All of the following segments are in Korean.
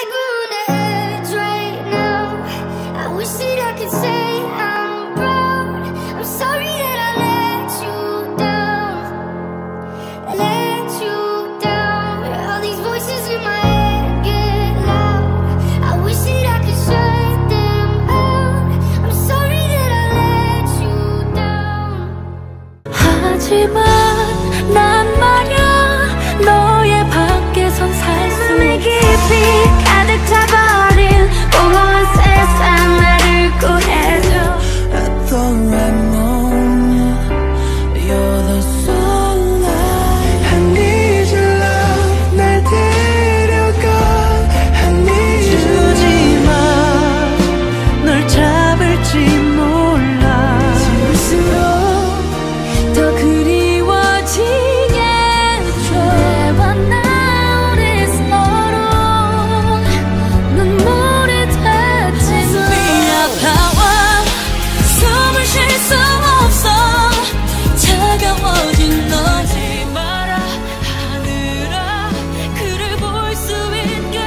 like we're on the edge right now. I wish that I could say I'm proud. I'm sorry that I let you down. Let you down. All these voices in my head get loud. I wish that I could shut them out. I'm sorry that I let you down. 하지만 난 말야 너의 밖에선 살 수 깊이 가득 차버린 공허한 세상 나를 구해줘. At the right moment, you're the sunlight. I need your love, 날 데려가. I need you. 주지마, 널 잡을지 몰라. 지울수록 더 그리워지게 해줘. 내와 나 우리 서로 눈물이 됐지만 아파와 숨을 쉴 수 없어. 차가워진 너지 마라 하늘아 그를 볼 수 있게.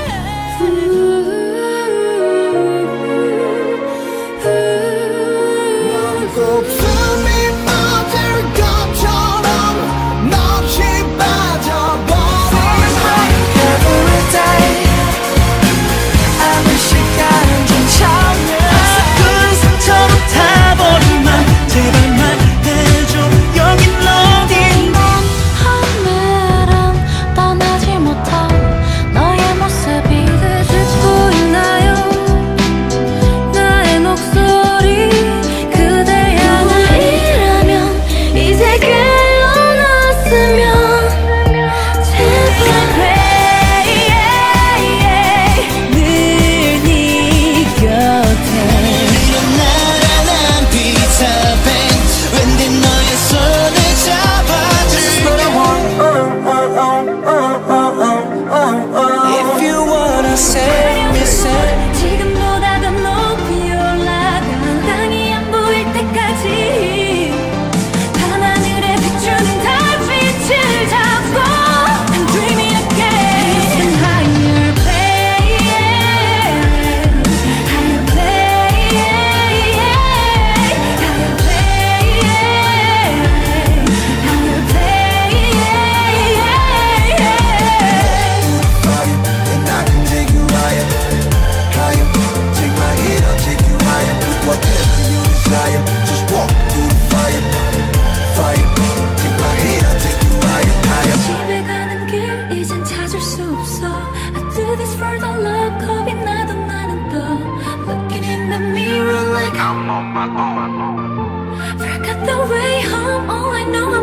숨이 뻗을 것처럼 넋이 빠져버린 Every day 아무 시간은 좀 차면 그 상처로 타버린 맘 제발 말해줘 여긴 어딘가. 하늘은 떠나지 못한 너의 모습이 듣고 있나요? 나의 목소리 그대 향하이라면 이제 깨어났으면 제발 늘 네 곁에 나란한 비타민 왠지 너의 손을 잡아줄 But I want If you wanna save me, save me. 지금보다 더 높이 올라가 땅이 안 보일 때까지 밤하늘에 비추는 달빛을 잡고 I'm dreaming again higher plane higher plane higher plane And I can take you higher, higher. Take my hand, I'll take you higher. Whatever you desire, just walk through the fire, fire. Take my hand, I'll take you higher, higher. 집에 가는 길 이젠 찾을 수 없어. I do this for the love 겁이 나도 나는 또 Looking in the mirror like I'm on my own. Forgot the way home. All I know